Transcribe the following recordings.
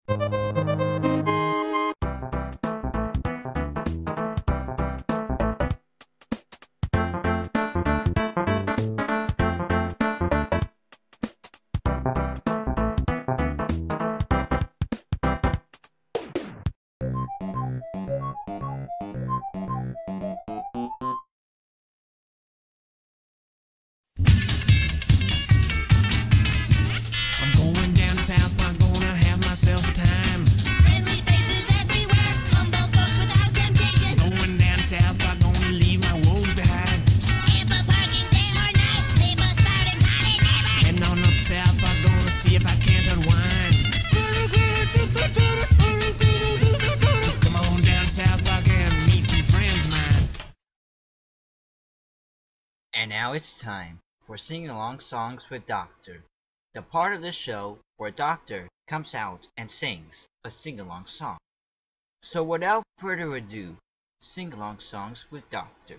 South, I'm gonna have myself a time. Friendly faces everywhere, humble folks without temptation. Going down south, I'm gonna leave my woes behind. Ample parking day or night, they must start and party never. Heading on up south, I'm gonna see if I can't unwind. So come on down south, I can meet some friends of mine. And now it's time for Sing Along Songs with Doctor, the part of the show where Doctor comes out and sings a sing-along song. So without further ado, Sing-Along Songs with Doctor.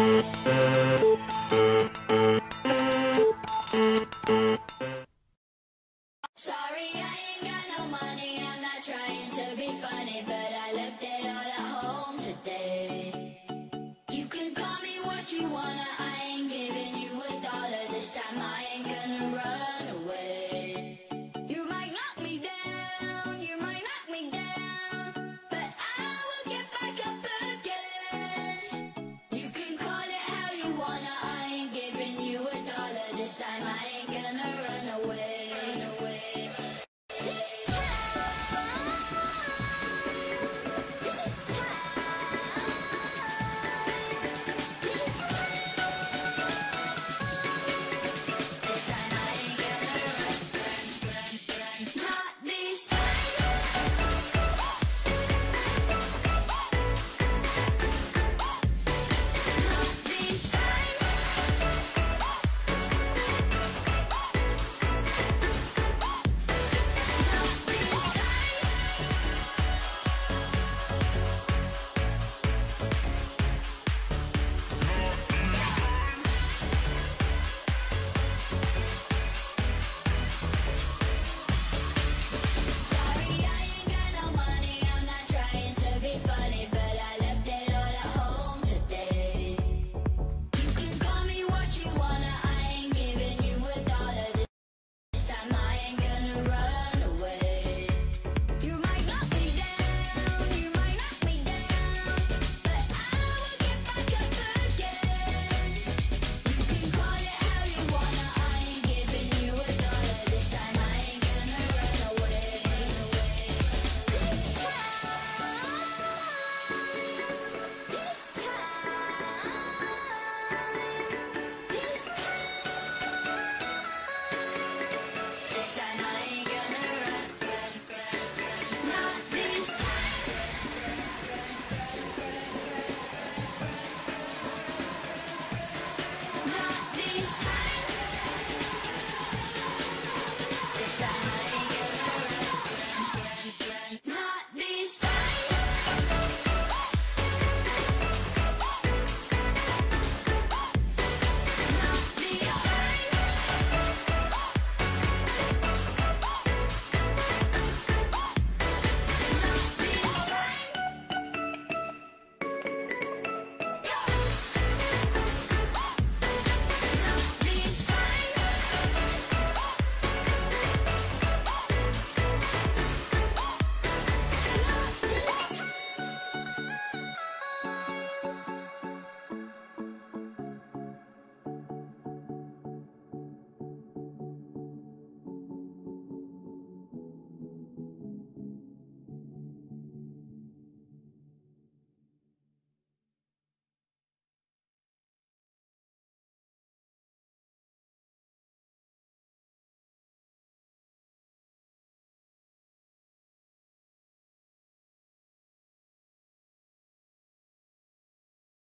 Sorry, I ain't got no money. I'm not trying to be funny, but I left it all at home today. You can call me what you wanna. I ain't giving you $1 this time. I ain't gonna run away. You might knock me down, you might knock me down, but I will get back up again. You can call it how you wanna. I ain't giving you $1 this time. I ain't gonna run